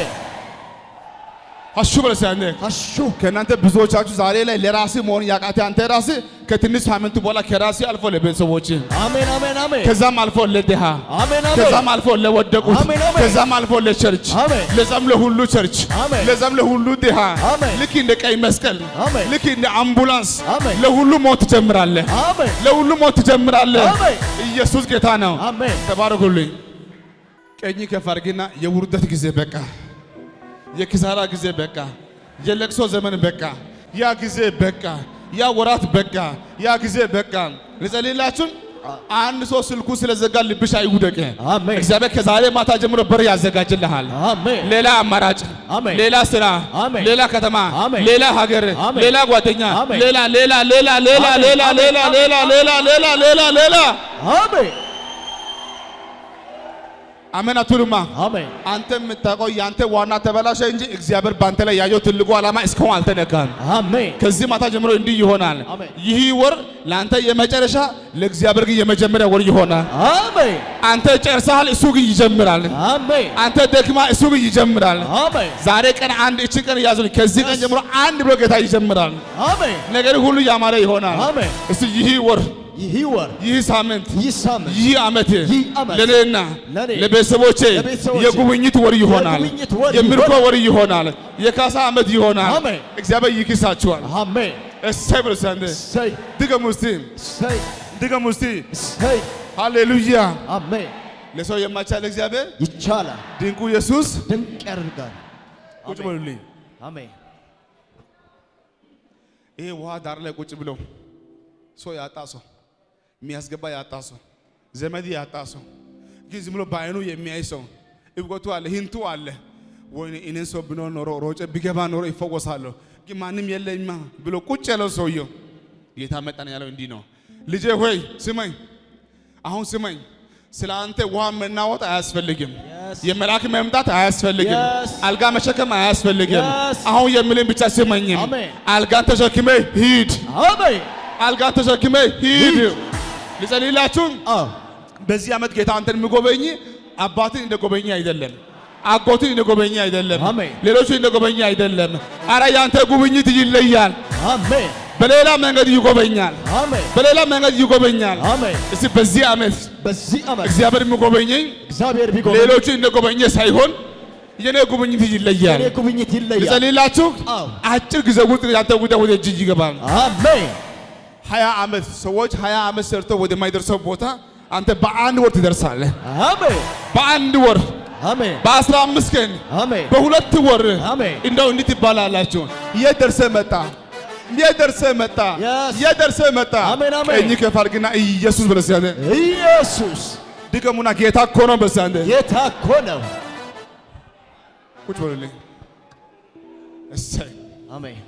አሹ በለሳንደ አሹ ከናንተ ብዙዎቻችሁ ዛሬ ላይ ለራስ መሆን ያቃተ አንተ ራስ ከትንሽ ሳምንት በኋላ ከራስ አልፎ ለቤተሰቦች አሜን አሜን አሜን ከዛም አልፎ ለደሃ አሜን አሜን ከዛም አልፎ ለወደቁት አሜን አሜን ከዛም አልፎ ለቸርች አሜን ለዛም ለሁሉ ቸርች አሜን ለዛም ለሁሉ ደሃ አሜን ልክ እንደ ቀይ መስቀል አሜን ልክ እንደ አምቡላንስ አሜን ለሁሉ ሞት ትጀምራለህ አሜን ለሁሉ ሞት ትጀምራለህ አሜን ኢየሱስ ጌታ ነው አሜን ተባረኩልኝ ቀኝ ከፍ አድርጊና የውርደት ጊዜ በቃ የኪሳራ ጊዜ በቃ የለቅሶ ዘመን በቃ ያ ጊዜ በቃ ያ ወራት በቃ ያ ጊዜ በቃ ልጸልይላችሁ አንድ ሰው ስልኩ ስለዘጋ ልብሽ አይውደቅ አሜን እግዚአብሔር ከዛሬ ማታ ጀምሮ በር ያዘጋጅልሃል አሜን ሌላ አማራጭ አሜን ሌላ ስራ አሜን ሌላ ከተማ አሜን ሌላ ሀገር አሜን ሌላ ጓደኛ አሜን ሌላ ሌላ ሌላ ሌላ ሌላ ሌላ ሌላ ሌላ ሌላ ሌላ ሌላ አሜን አሜን አቱልማ አሜን አንተ የምታውቀው ያንተ ዋና ተበላሸ እንጂ እግዚአብሔር ባንተ ላይ ያየው ትልቁ ዓላማ እስካሁን አልተነካም አሜን ከዚህ ማታ ጀምሮ እንዲህ ይሆናል ይህ ወር ላንተ የመጨረሻ ለእግዚአብሔር ግን የመጀመሪያ ወር ይሆናል አሜን አንተ ጨርሰሃል እሱ ግን ይጀምራል አሜን አንተ ደክማ እሱ ግን ይጀምራል አሜን ዛሬ ቀን አንድ እቺ ቀን ያዙኝ ከዚህ ቀን ጀምሮ አንድ ብሎ ጌታ ይጀምራል አሜን ነገር ሁሉ ያማረ ይሆናል አሜን እሱ ይህ ወር ይህ ወር ይህ ሳምንት ይህ ሳምንት ይህ ዓመት ይህ ዓመት ለኔና ለቤተሰቦቼ የጉብኝት ወር ይሆናል የምርኮ ወር ይሆናል የካሳ ዓመት ይሆናል አሜን እግዚአብሔር ይክሳችኋል አሜን እሰይ ብለሳንደ እሰይ ድገሙ እስቲ እሰይ ድገሙ እስቲ እሰይ ሃሌሉያ አሜን ለሰው የማይቻል እግዚአብሔር ይቻላል ድንቁ ኢየሱስ ድንቅ ያደርጋል ቁጭ በሉልኝ አሜን ይሄ ውሃ ዳር ላይ ቁጭ ብሎ ሰው ያጣ ሰው የሚያስገባ ያጣ ሰው ዘመድ ያጣ ሰው ግን ዝም ብሎ ባይኑ የሚያይ ሰው እብቆቱ አለ ሂንቱ አለ ወይ እኔን ሰው ብኖር ኖሮ ሮጬ ቢገባ ኖሮ ይፈወሳለሁ ግን ማንም የለኝማ ብሎ ቁጭ ያለው ሰውየው ጌታ መጣን ያለው እንዲህ ነው ልጄ ሆይ ስማኝ አሁን ስማኝ ስላንተ ውሃ መናወጥ አያስፈልግም የመላክ መምጣት አያስፈልግም አልጋ መሸከም አያስፈልግም አሁን የምልን ብቻ ስማኝ አልጋን ተሸክመ ሂድ አሜን አልጋን ተሸክመ ሂድ ልጸልይላችሁ በዚህ አመት ጌታ አንተን ምጎበኝ አባትን እንደጎበኝ አይደለም አጎትን እንደጎበኝ አይደለም ሌሎች እንደጎበኝ አይደለም አራ ያንተ ጉብኝት ይለያል አሜን በሌላ መንገድ ይጎበኛል አሜን በሌላ መንገድ ይጎበኛል አሜን እሺ በዚህ አመት በዚህ አመት እግዚአብሔር ምጎበኘኝ እግዚአብሔር ቢጎበኝ ሌሎች እንደጎበኘ ሳይሆን የኔ ጉብኝት ይለያል የኔ ጉብኝት ይለያል ልጸልይላችሁ አጭር ጊዜ ውስጥ ያንተ ጉዳይ ወደ እጅ ይገባል አሜን ሀያ አመት ሰዎች ሀያ አመት ሰርተው ወደ ማይደርሰው ቦታ አንተ በአንድ ወር ትደርሳለህ አሜን በአንድ ወር አሜን በአስራ አምስት ቀን አሜን በሁለት ወር አሜን እንደው እንዴት ይባላላችሁ የደርሰ መጣ የደርሰ መጣ የደርሰ መጣ አሜን አሜን እኝ ከፋርግና ኢየሱስ በለሲያለ ኢየሱስ ድገሙና ጌታ እኮ ነው በሳንደ ጌታ እኮ ነው ቁጭ በሉልኝ እሰይ አሜን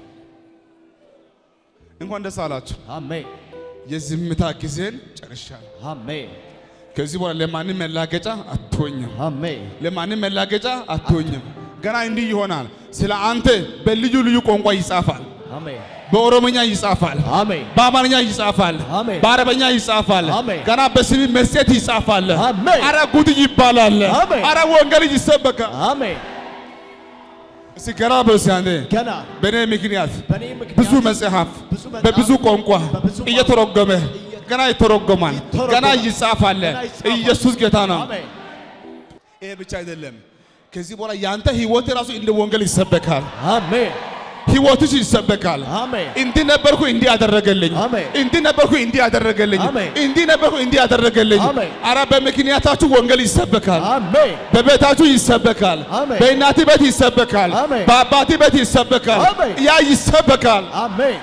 እንኳን ደስ አላችሁ አሜን የዝምታ ጊዜን ጨርሻለሁ አሜን ከዚህ በኋላ ለማንም መላገጫ አትሆኝም አሜን ለማንም መላገጫ አትሆኝም ገና እንዲህ ይሆናል ስለ አንተ በልዩ ልዩ ቋንቋ ይጻፋል አሜን በኦሮሞኛ ይጻፋል አሜን በአማርኛ ይጻፋል አሜን በአረበኛ ይጻፋል አሜን ገና በስም መስጠት ይጻፋል አሜን አረ ጉድ ይባላል አሜን አረ ወንጌል ይሰበካል አሜን እስኪ ገና በሳንደ ገና በኔ ምክንያት በኔ ምክንያት ብዙ መጽሐፍ በብዙ ቋንቋ እየተረጎመ ገና ይተረጎማል ገና ይጻፋል ኢየሱስ ጌታ ነው ይሄ ብቻ አይደለም ከዚህ በኋላ ያንተ ህይወት ራሱ እንደ ወንጌል ይሰበካል አሜን ህይወትሽ ይሰበካል አሜን እንዴ ነበርኩ እንዴ ያደረገልኝ እንዴ ነበርኩ እንዴ ያደረገልኝ እንዴ ነበርኩ እንዴ ያደረገልኝ አረ በምክንያታችሁ ወንጌል ይሰበካል አሜን በቤታችሁ ይሰበካል በእናቴ ቤት ይሰበካል በአባቴ ቤት ይሰበካል ያ ይሰበካል አሜን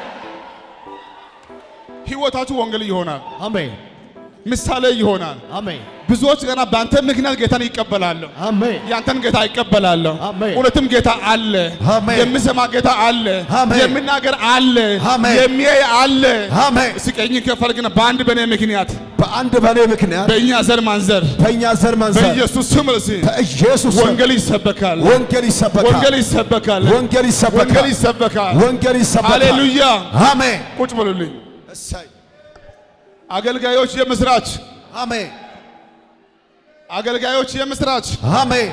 ህይወታችሁ ወንጌል ይሆናል አሜን ምሳሌ ይሆናል አሜን ብዙዎች ገና ባንተ ምክንያት ጌታን ይቀበላሉ አሜን ያንተን ጌታ ይቀበላሉ ሁለቱም ጌታ አለ የሚሰማ ጌታ አለ የሚናገር አለ የሚያይ አለ አሜን እስኪኝ ከፈልግና በአንድ በኔ ምክንያት በአንድ በኔ ምክንያት በእኛ ዘር ማንዘር በእኛ ዘር ማንዘር በኢየሱስ ስም በኢየሱስ ወንጌል ይሰበካል ወንጌል ይሰበካል ወንጌል ይሰበካል ወንጌል ይሰበካል ወንጌል ይሰበካል ወንጌል ይሰበካል ሃሌሉያ አሜን ቁጭ በሉልኝ እሰይ አገልጋዮች የምስራች አሜን አገልጋዮች የምስራች አሜን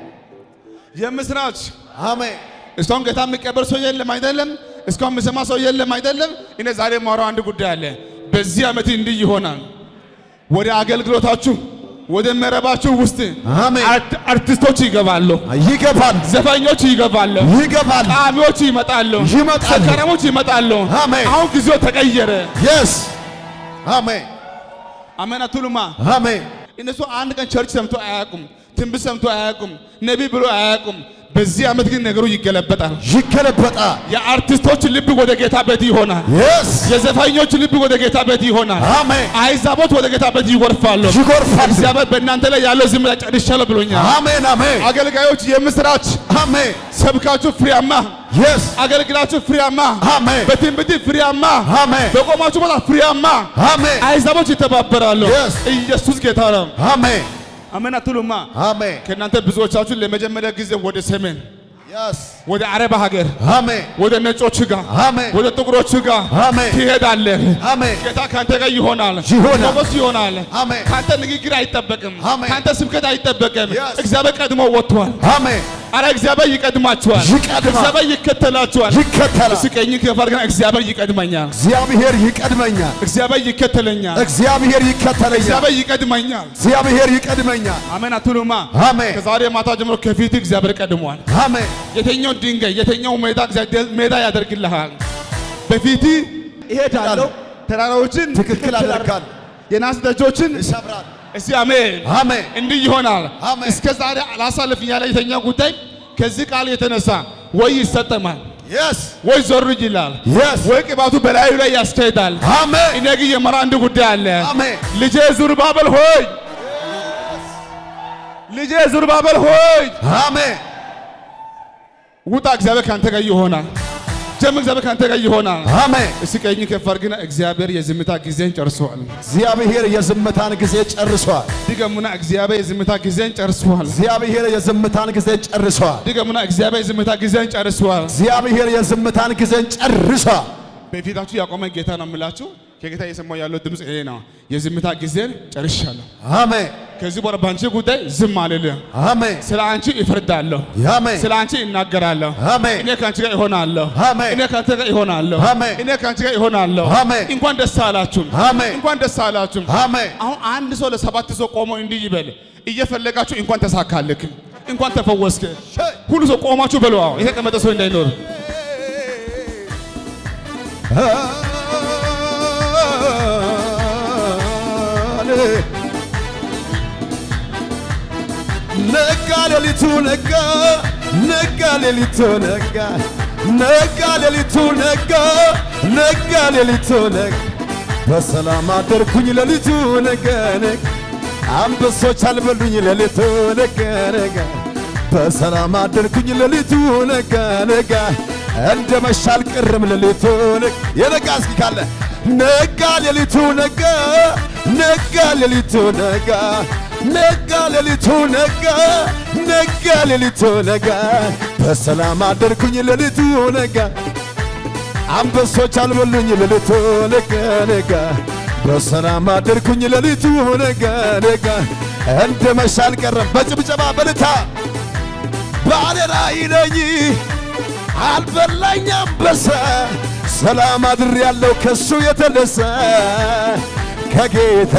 የምስራች አሜን እስካሁን ጌታ የሚቀበል ሰው የለም አይደለም እስካሁን የሚሰማ ሰው የለም አይደለም እኔ ዛሬ ማወራው አንድ ጉዳይ አለ በዚህ ዓመት እንዲህ ይሆናል ወደ አገልግሎታችሁ ወደ መረባችሁ ውስጥ አሜን አርቲስቶች ይገባሉ ይገባል ዘፋኞች ይገባሉ ይገባል ቃሚዎች ይመጣሉ ይመጣሉ ሰካራሞች ይመጣሉ አሜን አሁን ጊዜው ተቀየረ yes አሜን አሜን አትሉማ አሜን እነሱ አንድ ቀን ቸርች ሰምቶ አያውቁም ትንቢት ሰምቶ አያውቁም ነብይ ብሎ አያውቁም በዚህ ዓመት ግን ነገሩ ይገለበጣል ይገለበጣል የአርቲስቶች ልብ ወደ ጌታ ቤት ይሆናል yes የዘፋኞች ልብ ወደ ጌታ ቤት ይሆናል አሜን አይዛቦች ወደ ጌታ ቤት ይጎርፋሉ ይጎርፋሉ እግዚአብሔር በእናንተ ላይ ያለው ዝምታ ጨርሻለሁ ብሎኛል አሜን አሜን አገልጋዮች የምስራች አሜን ሰብካችሁ ፍሬያማ yes አገልግላችሁ ፍሬያማ አሜን በትንቢት ፍሬያማ አሜን በቆማችሁ ቦታ ፍሬያማ አሜን አይዛቦች ይተባበራሉ ኢየሱስ ጌታ ነው አሜን አሜን አትሉማ አሜን ከእናንተ ብዙዎቻችሁ ለመጀመሪያ ጊዜ ወደ ሰሜን yes ወደ አረብ ሀገር አሜን ወደ ነጮች ጋር አሜን ወደ ጥቁሮች ጋር አሜን ትሄዳለህ አሜን ጌታ ካንተ ጋር ይሆናል ሞገስ ይሆናል አሜን ካንተ ንግግር አይጠበቅም አሜን ካንተ ስብከት አይጠበቅም እግዚአብሔር ቀድሞ ወጥቷል አሜን አረ እግዚአብሔር ይቀድማችኋል እግዚአብሔር ይከተላችኋል ይከተላል እስከኝ ከፈርገና እግዚአብሔር ይቀድመኛል እግዚአብሔር ይቀድመኛል እግዚአብሔር ይከተለኛል እግዚአብሔር ይከተለኛል እግዚአብሔር ይቀድመኛል እግዚአብሔር ይቀድመኛል አሜን አትሉማ አሜን ከዛሬ ማታ ጀምሮ ከፊት እግዚአብሔር ቀድሟል አሜን የተኛው ድንጋይ የተኛው ሜዳ እግዚአብሔር ሜዳ ያደርግልሃል በፊት እሄዳለሁ ተራራዎችን ትክክል አደርጋለሁ የናስ ደጆችን ይሰብራል እስቲ አሜን አሜን እንዲህ ይሆናል አሜን እስከ ዛሬ አላሳልፍ ያለ የተኛው ጉዳይ ከዚህ ቃል የተነሳ ወይ ይሰጠማል Yes ወይ ዞር ይላል Yes ወይ ቅባቱ በላዩ ላይ ያስከይዳል Amen እኔ ግን የመራ አንድ ጉዳይ አለ Amen ልጄ ዙርባቤል ሆይ ልጄ ዙርባቤል ሆይ Amen ውጣ እግዚአብሔር ካንተ ጋር ይሆናል ጀም እግዚአብሔር ካንተ ጋር ይሆናል Amen እስኪ ቀኝ ከፈርግና እግዚአብሔር የዝምታ ጊዜን ጨርሷል እግዚአብሔር የዝምታን ጊዜ ጨርሷል ድገሙና እግዚአብሔር የዝምታ ጊዜን ጨርሷል እግዚአብሔር የዝምታን ጊዜ ጨርሷል ድገሙና እግዚአብሔር የዝምታ ጊዜን ጨርሷል እግዚአብሔር የዝምታን ጊዜ ጨርሷል በፊታችሁ ያቆመ ጌታ ነው የምላችሁ ከጌታ የሰማው ያለው ድምጽ ይሄ ነው የዝምታ ጊዜን ጨርሻለሁ አሜን ከዚህ በኋላ ባንቺ ጉዳይ ዝም አልልም አሜን ስለ አንቺ እፈርዳለሁ አሜን ስለ አንቺ እናገራለሁ አሜን እኔ ካንቺ ጋር እሆናለሁ አሜን እኔ ካንተ ጋር እሆናለሁ አሜን እኔ ካንቺ ጋር እሆናለሁ አሜን እንኳን ደስ አላችሁ አሜን እንኳን ደስ አላችሁ አሜን አሁን አንድ ሰው ለሰባት ሰው ቆሞ እንዲህ ይበል እየፈለጋችሁ እንኳን ተሳካልክ እንኳን ተፈወስክ ሁሉ ሰው ቆማችሁ በለው ይሄ ቀመጠ ሰው እንዳይኖር ነጋ ሌሊቱ ነጋ ነጋ ሌሊቱ ነጋ ነጋ ሌሊቱ ነጋ ነጋ ሌሊቱ ነጋ በሰላም አደርኩኝ ሌሊቱ ነጋ ነጋ አንበሶች አልበሉኝ ሌሊቱ ነጋ ነጋ በሰላም አደርኩኝ ሌሊቱ ነጋ ነጋ እንደ መሻል ቅርም ሌሊቱ ነጋ የነጋ እስኪ ካለ ነጋ ሌሊቱ ነጋ ነጋ ሌሊቱ ነጋ ነጋ ሌሊቱ ነጋ ነጋ ሌሊቱ ነጋ በሰላም አደርኩኝ ሌሊቱ ነጋ አንበሶች አልበሉኝ ሌሊቱ ነጋ ነጋ በሰላም አደርኩኝ ሌሊቱ ነጋ ነጋ እንደ መሻል ቀረም በጭብጨባ በልታ ባለራዕይ ነኝ አልበላኝ አንበሳ ሰላም አድሬያለሁ ከሱ የተነሳ ከጌታ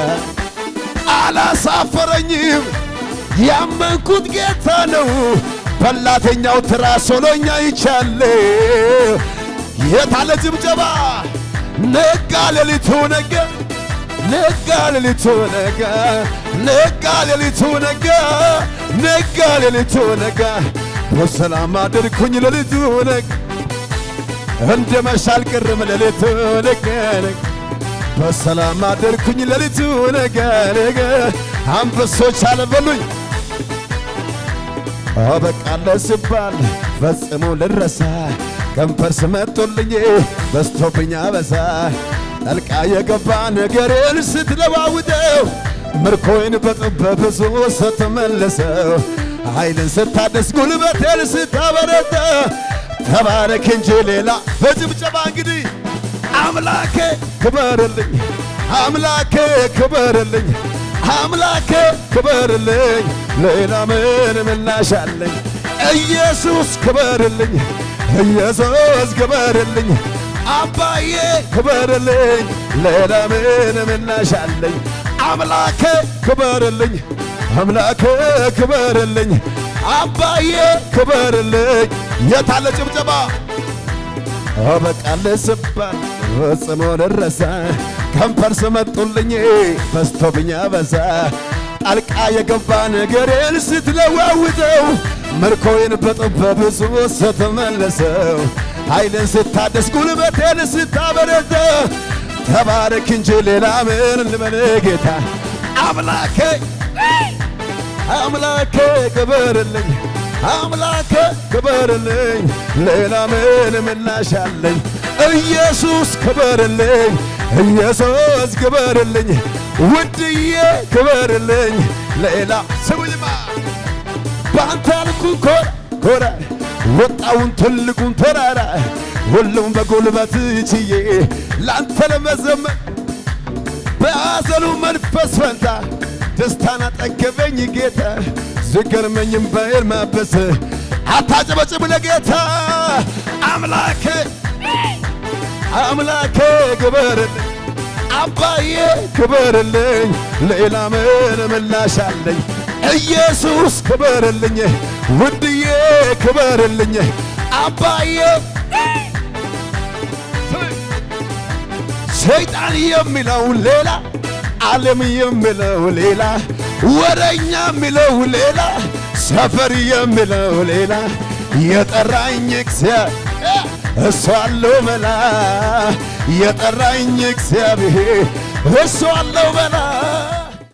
አላሳፈረኝም ያመንኩት ጌታ ነው በላተኛው ትራስ ሆኖኛ ይቻለው የታለ ጭብጨባ ነጋ ሌሊቱ ነጋ ነጋ ሌሊቱ ነጋ ነጋ ሌሊቱ ነጋ ነጋ ሌሊቱ ነጋ በሰላም አደርኩኝ ሌሊቱ ነጋ እንደ መሻል ቅርም ሌሊቱ ነጋ በሰላም አደርኩኝ ሌሊቱ ነጋ ነጋ አንበሶች አልበሉኝ አበቃለ ሲባል ፈጽሞ ልረሳ ከንፈር ስመጡልኝ በስቶብኝ አበሳ ጠልቃ የገባ ነገሬን ስትለዋውጠው ምርኮዬን በጥበብ ብዙ ስትመልሰው ኃይልን ስታደስ ጉልበቴን ስታበረታ ተባረክ እንጂ ሌላ በጭብጨባ እንግዲህ አምላኬ ክበርልኝ አምላኬ ክበርልኝ አምላኬ ክበርልኝ ሌላ ምን ምላሽ አለኝ ኢየሱስ ክበርልኝ ኢየሱስ ክበርልኝ አባዬ ክበርልኝ ሌላ ምን ምላሽ አለኝ አምላኬ ክበርልኝ አምላኬ ክበርልኝ አባዬ ክበርልኝ የታለ ጭብጨባ አበቃለ ሲባል ፈጽሞ ልረሳ ከንፈር ስመጡልኝ በስቶብኝ አበሳ ጣልቃ የገባ ነገሬን ስትለዋውጠው ምርኮዬን በጥበብ ብዙ ስትመልሰው ኃይልን ስታደስ ጉልበቴን ስታበረታ ተባረክ እንጂ ሌላ ምን ልበል ጌታ አምላኬ አምላኬ ክበርልኝ አምላኬ ክበርልኝ ሌላ ምን ምላሽ አለኝ ኢየሱስ ክበርልኝ ኢየሱስ ክበርልኝ ውድዬ ክበርልኝ ሌላ ስሙኝማ ባንተ አልኩኝ ኮራ ኮራ ወጣውን ትልቁን ተራራ ሁሉም በጉልበት ችዬ ላንተ ለመዘመር በአዘሉ መንፈስ ፈንታ ደስታን አጠገበኝ ጌታ ዝገርመኝም በኤል ማበስ አታጨበጭብ ለጌታ አምላኬ አምላኬ ክበርልኝ አባዬ ክበርልኝ ሌላ ምን ምላሽ አለኝ ኢየሱስ ክበርልኝ ውድዬ ክበርልኝ አባዬ ሰይጣን የሚለው ሌላ ዓለም የሚለው ሌላ ወረኛ የሚለው ሌላ ሰፈር የሚለው ሌላ የጠራኝ እግዚአብሔር እሱ አለው በላ የጠራኝ እግዚአብሔር እሱ አለው በላ